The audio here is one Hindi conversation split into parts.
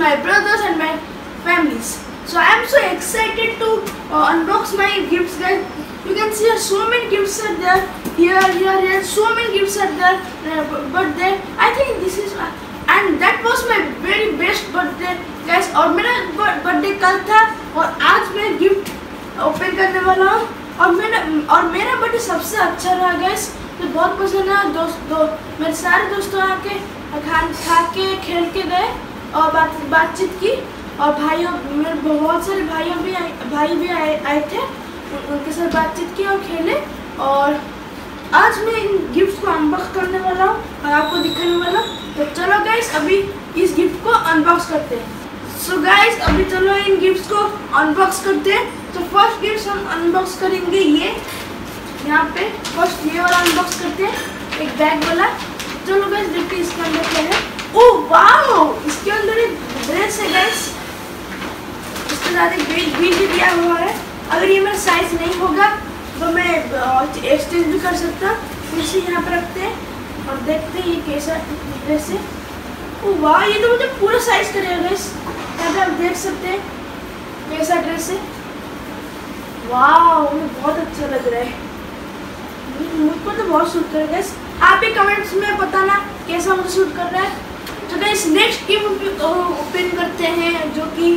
my brothers and my families. So I am so excited to unbox my gifts, guys. You can see so many gifts are there. Here. So many gifts are there. Birthday. I think this is and that was my very best birthday, guys. और मेरा बर्थडे कल था और आज मैं गिफ्ट ओपन करने वाला हूँ और मेरा बर्थडे सबसे अच्छा रहा, गाइस. मुझे बहुत पसंद है. मेरे सारे दोस्तों आके खा के खेल के गए और बातचीत की और भाइयों मेरे बहुत सारे भाई भी आए थे. उनके साथ बातचीत की और खेले. और आज मैं इन गिफ्ट को अनबॉक्स करने वाला हूँ और आपको दिखाने वाला हूँ. तो चलो गाइस अभी इस गिफ्ट को अनबॉक्स करते हैं. सो गाइस अभी चलो इन गिफ्ट्स को अनबॉक्स करते हैं. तो फर्स्ट गिफ्ट हम अनबॉक्स करेंगे ये यहाँ पे. फर्स्ट ये वाला अनबॉक्स करते हैं, एक बैग वाला. चलो गाइस देखते हैं इसके अंदर क्या है. ओह वाओ, इसके अंदर एक ड्रेस है गाइस. इसके साथ एक बीज भी दिया हुआ है. अगर ये मेरा साइज नहीं होगा तो मैं एक्सचेंज भी कर सकता हूँ. इसे यहाँ पर रखते हैं और देखते हैं ये कैसा ड्रेस है. ओह वाह, ये तो मुझे पूरा साइज करेगा गाइस. यहाँ पे आप देख सकते हैं कैसा ड्रेस है. वाह, मुझे बहुत अच्छा लग रहा है. मुझको तो बहुत सूट कर रहा है. आप ही कमेंट्स में बताना कैसा मुझे सूट कर रहा है. तो गाइस नेक्स्ट गिफ्ट ओपन करते हैं जो कि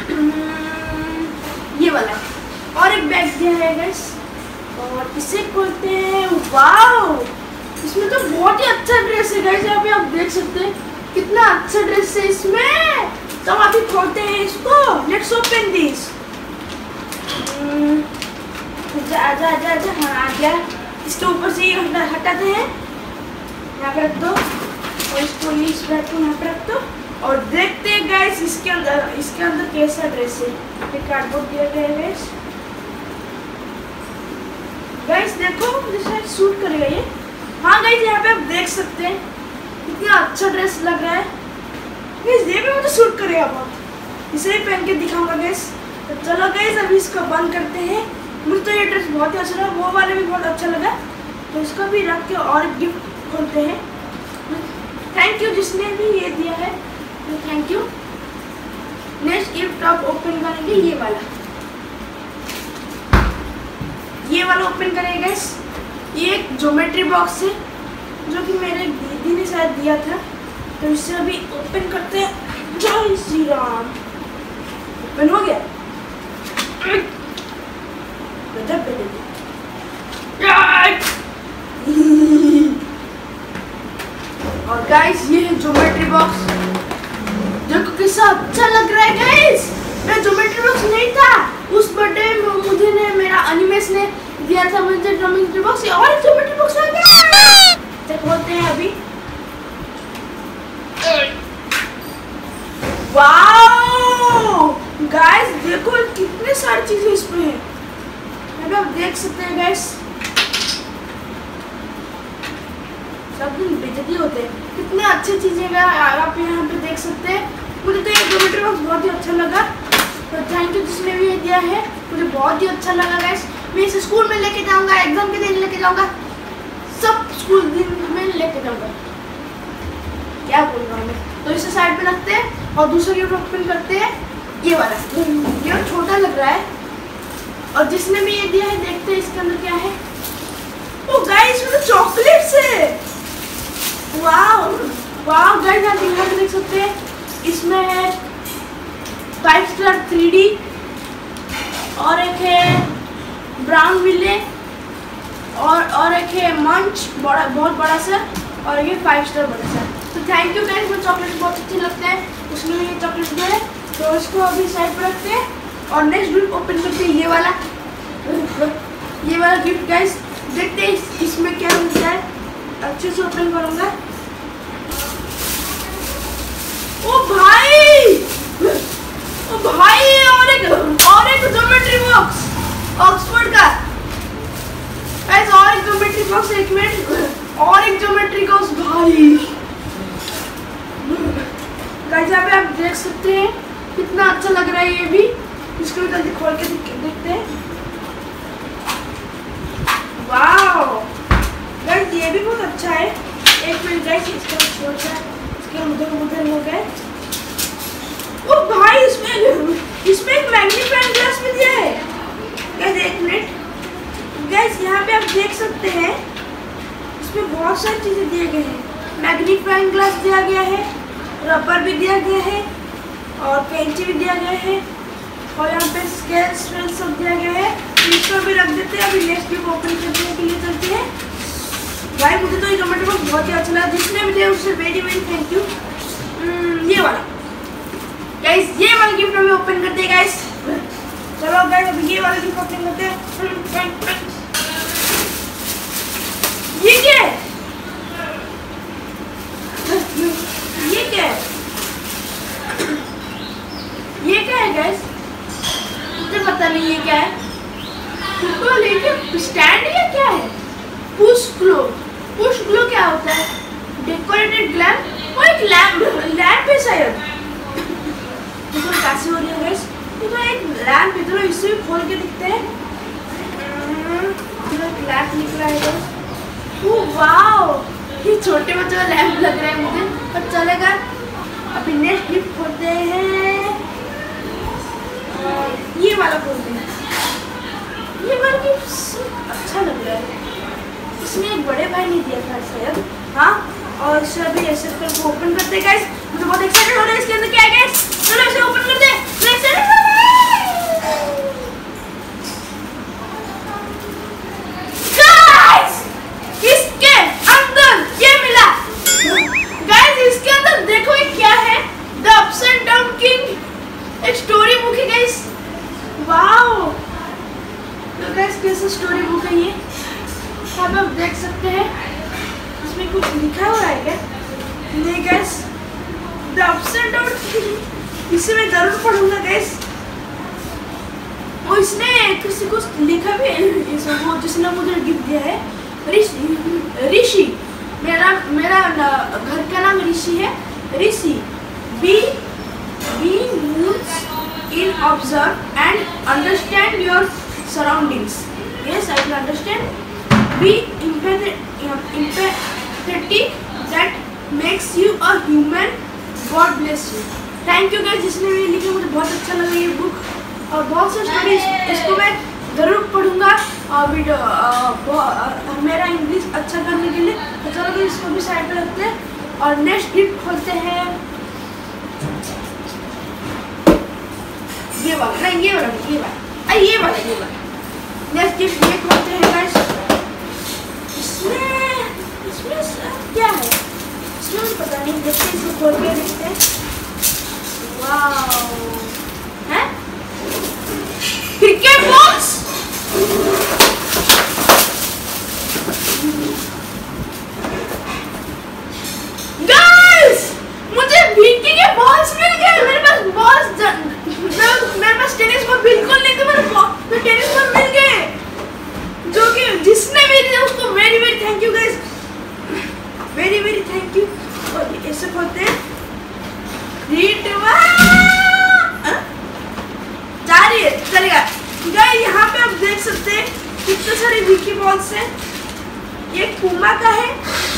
ये वाला है. और एक बैग दिया है गाइस और इसे खोलते हैं. वाओ, इसमें तो बहुत ही अच्छा ड्रेस है गाइस. यहाँ पे आप देख सकते हैं कितना अच्छा ड्रेस है इसमें. तो हम अभी खोलते हैं इसको. Let's open this. आजा हाँ आ गया. इसके ऊपर से ये हटाते हैं, यहाँ पे रख दो और इसको इस बैग को यहाँ पे रख दो और देखते हैं गाइस इसके अंदर कैसा ड्रेस है. ये कार्डबोर्ड दिया गया है गाइस. देखो मुझे शायद सूट करेगा ये. हाँ गाइस यहाँ पे आप देख सकते हैं कितना अच्छा ड्रेस लग रहा है. गाइस ये भी मुझे सूट करेगा बहुत. इसे भी पहन के दिखाऊंगा गाइस. तो चलो गाइस अभी इसको बंद करते हैं. मुझे तो ये ड्रेस बहुत ही अच्छा लगा, वो वाला भी बहुत अच्छा लगा. तो इसको भी रख के और गिफ्ट खोलते हैं. थैंक यू जिसने भी ये दिया है, थैंक यू. नेक्स्ट गिफ्ट आप ओपन करेंगे ये वाला ओपन करेंगे गाइस. ये एक ज्योमेट्री बॉक्स है जो कि मेरे दीदी ने शायद दिया था. तो इसे अभी ओपन करते हैं. जय श्री राम. ओपन हो गया. और गाइस ये है ज्योमेट्री बॉक्स. देखो कैसा अच्छा लग रहा है गाइस. मैं ज्योमेट्री बॉक्स नहीं था उस बर्थडे में, मुझे ने मेरा अनिमेश ने दिया था मुझे ज्योमेट्री बॉक्स. और ज्योमेट्री बॉक्स आ गया. चेक करते हैं अभी. वाओ गाइस देखो कितने सारी चीजें इसमें हैं. आप देख सकते हैं गाइस. सब दिन बेइज्जती होते हैं. कितने अच्छी चीजें आप यहाँ पे देख सकते हैं. मुझे तो ये ज्योमेट्री बॉक्स बहुत ही अच्छा लगा. तो थैंक यू जिसने भी ये दिया है. मुझे बहुत ही अच्छा लगा गाइस. मैं इसे स्कूल में लेके जाऊंगा, एग्जाम के दिन लेके जाऊंगा, सब स्कूल दिन में लेके जाऊंगा. क्या बोल रहा हूँ मैं. तो इसे साइड पे रखते हैं और दूसरा गिफ्ट ओपन करते हैं. ये वाला ये छोटा लग रहा है और जिसने भी ये दिया है देखते हैं इसके अंदर क्या है. ओ गाइस इसमें चॉकलेट्स है. वाओ गाइस आप यहाँ पे देख सकते हैं. इसमें है 5 स्टार 3D और एक है ब्राउन विले और एक है मंच बहुत बड़ा सा और ये 5 स्टार बड़ा सा. तो थैंक यू गाइस. मुझे चॉकलेट बहुत अच्छे लगते हैं. उसमें ये चॉकलेट दिया है तो इसको अभी साइड पर रखते हैं और नेक्स्ट गिफ्ट ओपन करते हैं. ये वाला गिफ्ट गाइस. देखते हैं इसमें क्या मिलता है. अच्छे से ओपन करूंगा. ओ भाई और एक ज्योमेट्री बॉक्स ऑक्सफोर्ड का गाइस. और एक ज्योमेट्री बॉक्स. एक मिनट. और एक ज्योमेट्री बॉक्स भाई गाइस. यहाँ पे आप देख सकते हैं कितना अच्छा लग रहा है ये भी. इसको भी जल्दी खोल के देखते हैं. वाओ गाइस ये भी बहुत अच्छा है. एक मिनट गाइस इसका छोटा इसके उधर हो गए. इसमें एक मैग्नीफाइंग ग्लास भी दिया है गाइस। एक मिनट गाइस, यहाँ पे आप देख सकते हैं इसमें बहुत सारी चीजें दिए गए हैं। मैग्नीफाइंग ग्लास दिया गया है, रबर भी दिया गया है और कैंची भी दिया गया है और यहाँ पे स्केल्स सब दिया गया है। इसको भी रख देते हैं। अभी नेक्स्ट गिफ्ट ओपन करने के लिए चलते हैं। भाई मुझे तो ये कमेंट बॉक्स बहुत ही अच्छा लगा, जिसने भी दिया उससे वेरी वेरी थैंक यू। ये वाला गाइस, ये वाला गिफ्ट अभी ओपन करते हैं गाइस। चलो गाइस अभी ये वाला गिफ्ट ओपन करते हैं। ये क्या है? ये क्या है? ये क्या है गाइस? मुझे पता नहीं ये क्या है। तो लेकिन स्टैंड या क्या है? पुश ग्लो क्या होता है? डेकोरेटेड लैम्प, वो एक लैम्प है शायद। देखो कैसे हो रही है गाइस। ये तो एक लैम्प है, तो इसे भी खोल के दिखते हैं। लैम्प निकला है गाइस। वाओ, ये छोटे बच्चों का लैम्प लग रहा है मुझे, पर चलेगा। अभी नेक्स्ट गिफ्ट खोलते हैं। ये वाला खोलते हैं। ये वाला गिफ्ट अच्छा लग रहा है। इसमें एक बड़े भाई ने दिया था शायद। हाँ, और इसे अभी ऐसे करके ओपन करते हैं गाइस। मुझे बहुत एक्साइटेड हो रहा है इसके अंदर क्या है गाइस। चलो इसे ओपन करते हैं। इसके अंदर ये मिला गाइस। इसके अंदर देखो ये क्या है? The ups and down king, एक स्टोरी बुक है गाइस। वाओ, तो गाइस कैसा स्टोरी बुक है ये, आप देख सकते हैं। इसमें कुछ लिखा हुआ है क्या? नहीं guys, the ups and down king, इसे मैं जरूर पढ़ूंगा गाइस। और इसने किसी को लिखा भी है, वो जिसने मुझे गिफ्ट दिया है, ऋषि। मेरा घर का नाम ऋषि है। Rishi, be moves in observe and understand your surroundings. Yes, I will understand. Be empathetic, that makes you a human. God bless you. Thank you guys, जिसने भी लिखा, मुझे बहुत अच्छा लगा ये बुक। और बहुत सी स्टोरीज, इसको मैं ज़रूर पढ़ूंगा और वीडियो मेरा इंग्लिश अच्छा करने के लिए। तो चलो तो इसको भी साइड पे रखते हैं और नेक्स्ट गिफ्ट खोलते हैं। ये वाला नहीं, ये वाला नेक्स्ट गिफ्ट ये खोलते हैं गाइस। इसमें क्या है? इसमें मुझे पता नहीं, देखते हैं, इसको खोल के देखते हैं। वाओ, है क्रिकेट बॉल्स। गाइस, मुझे भिक्की के बॉल्स मिल गए। मेरे पास बॉल्स, मेरे पास टेनिस बॉल बिल्कुल नहीं थे, मेरे टेनिस बॉल मिल गए, जो कि जिसने भी दिया उसको very very thank you guys, very very thank you. और ऐसे खोलते हैं। चलेगा गाइस। यहाँ पे आप देख सकते हैं कितने सारे विकी बॉल्स हैं। ये पूमा का है,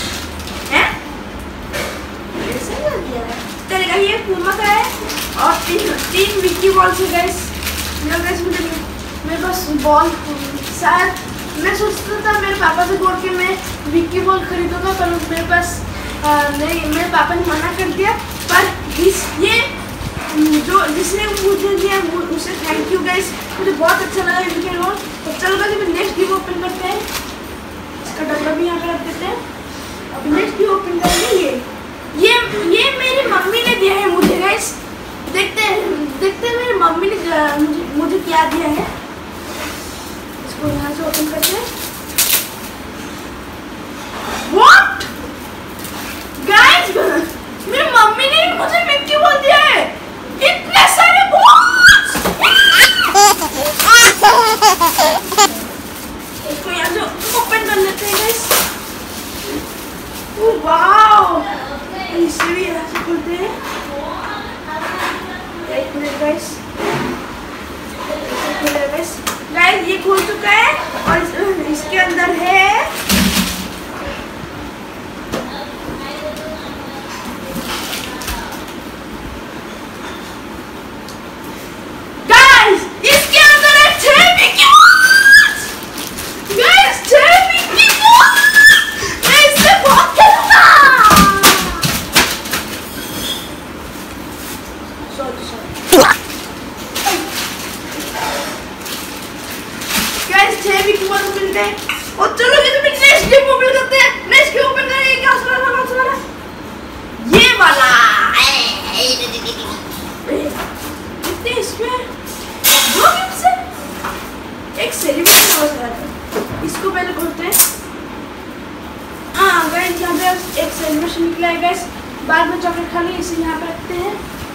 ऐसे लग गया है। चलेगा, ये पूमा का है और तीन विकी बॉल्स है गाइस। मेरे पास बॉल शायद मैं सोचता था मेरे पापा से बोल के मैं विकी बॉल खरीदूंगा, पर मेरे पास नहीं, मेरे पापा ने मना कर दिया। पर ये जो जिसने मुझे दिया उसे थैंक यू गाइस, मुझे बहुत अच्छा लगा विकी बॉल। तो चलो गाइस अभी नेक्स्ट गिफ्ट ओपन करते हैं। इसका डब्बा भी यहाँ पे रख देते हैं। अभी नेक्स्ट गिफ्ट ओपन करेंगे। ये मेरी मम्मी ने दिया है मुझे गाइस। देखते हैं मेरी मम्मी ने मुझे क्या दिया है। इसको यहाँ से ओपन करते हैं। What? गाइस, मेरी मम्मी ने मुझे मिक्की बॉल दिया है। इतने सारे बॉल्स। इसको यहाँ से ओपन कर लेते हैं गाइस। वाओ, इसे भी यहाँ से खोलते हैं। एक मिनट गाइस, गाइस ये खोल चुका है और इसके अंदर है एक सेलिब्रेशन निकला है गाइस। बाद में चॉकलेट खा ली, इसे यहाँ पे रखते हैं।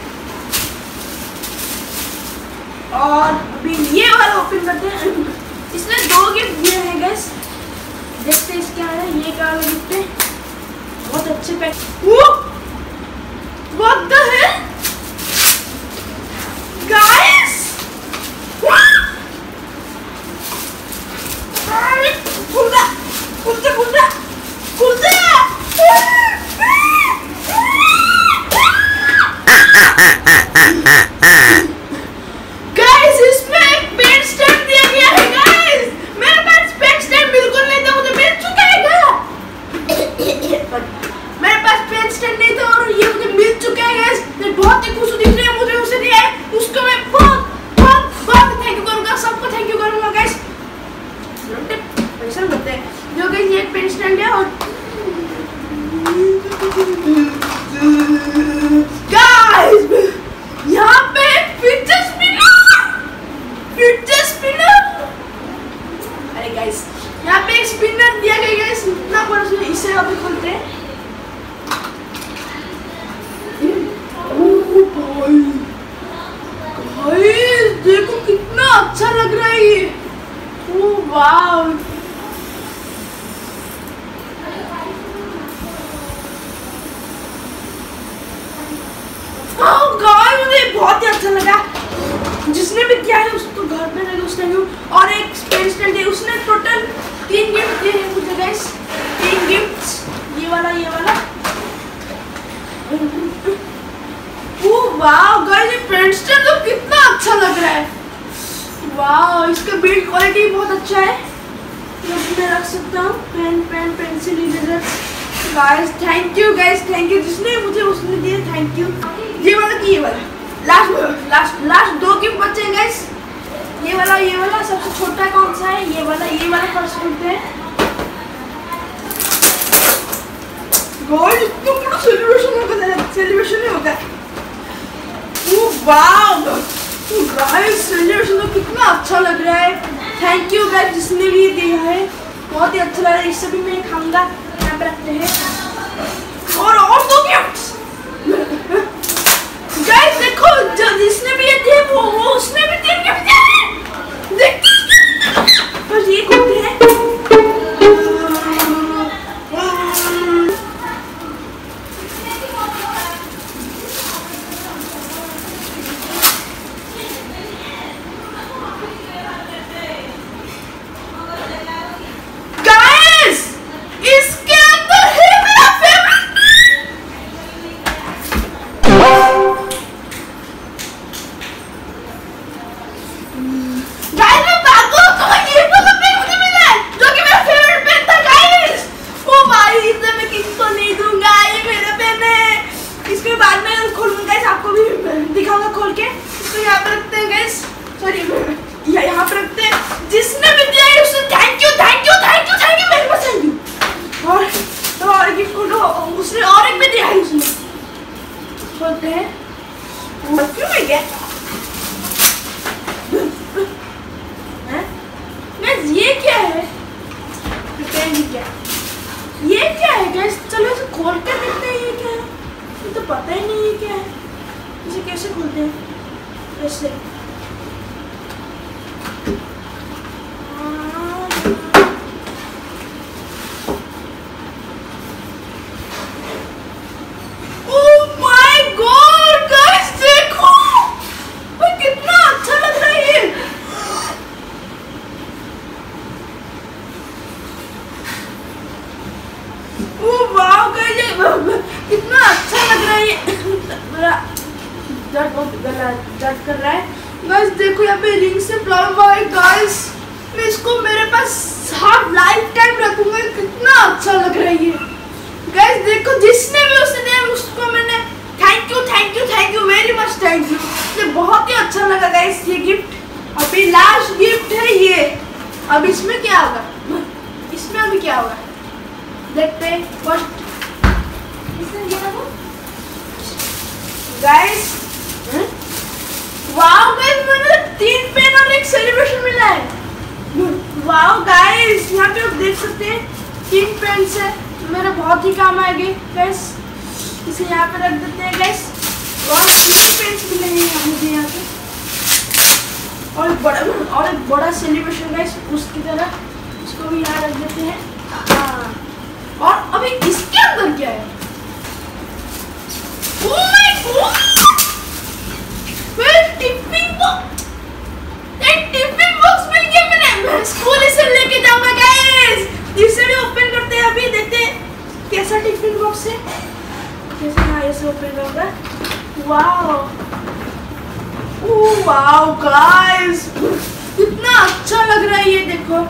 और अभी ये वाला ओपन करते हैं। इसने 2 गिफ्ट दिए हैं गाइस, देखते हैं इसके है। ये क्या वाला गिफ्ट है, बहुत अच्छे pack. What the hell guys, खुलता खुलता खुलता खुलता। गाइस इसमें एक पेन स्टैंड दिया गया है गाइस। मेरे पास पेन स्टैंड बिल्कुल नहीं था, मुझे मिल चुका है क्या? मेरे पास पेन स्टैंड नहीं था और ये मुझे मिल चुका है गाइस। मैं बहुत ही खुश हूँ, जिसने मुझे उसे दिया है उसको मैं बहुत बहुत बहुत थैंक यू करूँगा, सबको थैंक यू करूँगा गाइस। पैसा होते हैं जो गाइस, ये पेन स्टैंड है। और गाइस यहाँ पे फिडजेट स्पिनर, अरे गाइस यहाँ पे एक स्पिनर दिया गया गाइस, इतना बड़ा। इसे अभी खोलते हैं। गाइस देखो कितना अच्छा लग रहा है ये। ओह वाव, गाइस मुझे बहुत ही अच्छा लगा। जिसने भी किया है उसको घर पे रहे उसने भी। और एक पेन स्टैंड है, उसने टोटल 3 गिफ्ट दिए हैं मुझे गाइस, 3 गिफ्ट्स, ये वाला ये वाला। ओह वाव गाइस, ये पेन स्टैंड तो कितना अच्छा लग रहा है। वाव, इसका बिल्ड क्वालिटी बहुत अच्छा है। मैं रख सकता हूँ pen pencil eraser. Guys thank you guys, thank you जिसने मुझे उसने दिए, थैंक यू। ये वाला की ये वाला लास्ट 2 गिफ्ट बचे हैं गाइस। ये वाला सबसे छोटा कौन सा है? ये वाला फर्स्ट खोलते हैं। गाइस इतना बड़ा सेलिब्रेशन होगा। ओह वाव गाइस, सेलिब्रेशन तो कितना अच्छा लग रहा है। थैंक यू गाइस जिसने भी दिया है, बहुत ही अच्छा लग रहा है। इससे भी मैं खाऊंगा। यहाँ पे रखते हैं। और 2 गिफ्ट्स गाइस देखो, जो जिसने भी ये दिए वो उसने भी 3 गिफ्ट दिए हैं। देखो बस ये खोलते हैं। गाइस इसके अंदर है मेरा फेवरेट। खोल के इसको यहाँ पे रखते हैं गाइस, सॉरी यहाँ पे रखते हैं। जिसने भी दिया है उससे thank you very much, thank you. और गिफ्ट खोलो, उसने और एक भी दिया है उसने। खोलते हैं। क्यों है क्या? ये क्या है? ये क्या है गाइस? चलो इसे खोल कर देखते हैं ये क्या है। ये तो पता ही नहीं है क्या है। इसे कैसे खोलते हैं? ऐसे। Oh my God guys, देखो कितना अच्छा लग रहा है ये। Oh wow guys, कितना अच्छा लग रहा है ये। दर्द कर रहा है गाइस। देखो यहाँ पे रिंग से फ्लावर हुआ है गाइस। मैं इसको मेरे पास हर लाइफ टाइम रखूंगा। कितना अच्छा लग रहा है ये गाइस। देखो जिसने भी उसे दिया उसको मैंने thank you very much, thank you. मुझे बहुत ही अच्छा लगा गाइस ये गिफ्ट। अभी लास्ट गिफ्ट है ये। अब इसमें क्या होगा? इसमें अभी क्या होगा देखते हैं। फर्स्ट इसने दिया वो गाइस। वाओ गाइस, मुझे 3 पेन और एक सेलिब्रेशन मिला है। वाओ गाइस, यहाँ पे आप देख सकते हैं 3 पेन है। मेरा बहुत ही काम आएगी गैस। इसे यहाँ पे रख देते हैं गैस। और पेंस भी नहीं है मुझे यहाँ पे, और एक बड़ा सेलिब्रेशन गैस उसकी तरह, इसको भी यहाँ रख देते हैं। हाँ, और अभी इसके अंदर क्या है? Oh my God! Tiffin box मिल गया मैं स्कूल इसे लेके जाऊंगा गाइस। इसे भी ओपन करते हैं, अभी देखते हैं कैसा टिफिन बॉक्स है, कैसे। हाँ, ऐसे ओपन होगा। वाओ वाओ गाइस, कितना अच्छा लग रहा है ये देखो।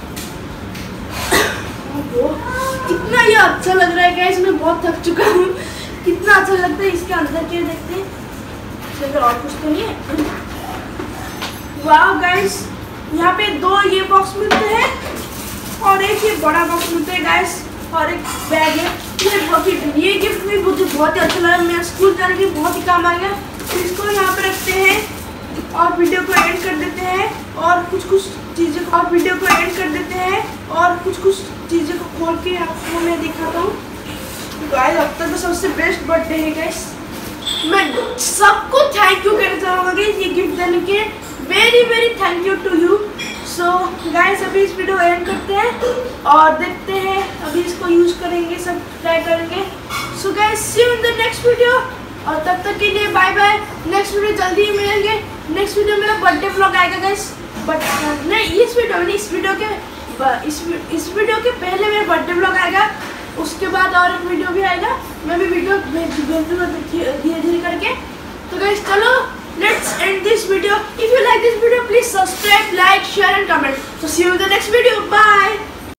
कितना ये अच्छा लग रहा है गाइस, मैं बहुत थक चुका हूँ। कितना अच्छा लगता है। इसके अंदर क्या देखते हैं, और कुछ तो नहीं है। वाओ गाइस, यहाँ पे 2 ये बॉक्स मिलते हैं और एक ये बड़ा बॉक्स मिलता है गाइस, और एक बैग है। ये गिफ्ट भी मुझे बहुत ही अच्छा लगा, मेरा स्कूल जाने के बहुत ही काम आ गया। तो इसको यहाँ पे रखते हैं और वीडियो को एंड कर देते हैं, और कुछ चीज़ें और वीडियो को एंड कर देते हैं, और कुछ चीज़ें को खोल के आपको मैं दिखाता हूँ गाइस। अब तक तो सबसे बेस्ट बर्थडे है गाइस। मैं सबको थैंक यू कहना चाहूँगा ये गिफ्ट देने के। Very thank you to you. So guys, अभी इस वीडियो को एंड करते हैं और देखते हैं, अभी इसको यूज़ करेंगे, सब ट्राई करेंगे। So guys, see you in the next video, और तब तक के लिए बाय बाय। नेक्स्ट वीडियो जल्दी ही मिलेंगे। नेक्स्ट वीडियो मेरा बर्थडे व्लॉग आएगा गाइस, बट नहीं इस वीडियो के पहले मेरा बर्थडे व्लॉग आएगा, उसके बाद और एक वीडियो भी आएगा। मैं भी वीडियो भेजूंगा धीरे करके। तो गाइस चलो, let's end this video. If you like this video, please subscribe, like, share and comment. So see you in the next video. Bye.